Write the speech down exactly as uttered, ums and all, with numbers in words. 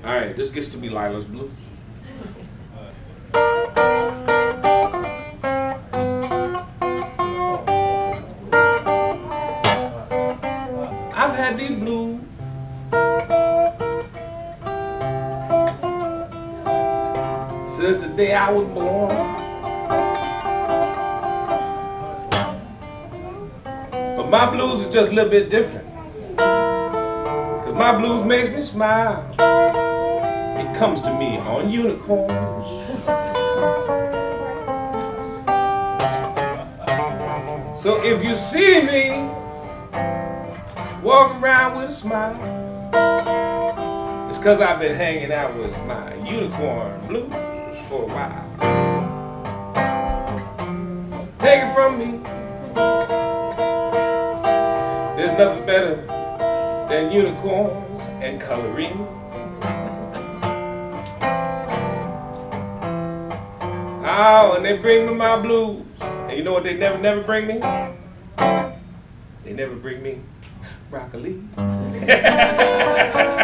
All right, this gets to be Lila's Blues. I've had these blues since the day I was born, but my blues is just a little bit different, cause my blues makes me smile. It comes to me on unicorns. So if you see me walking around with a smile, it's cause I've been hanging out with my unicorn blues for a while. Take it from me, there's nothing better than unicorns and coloring. Oh, and they bring me my blues, and you know what they never, never bring me? They never bring me broccoli.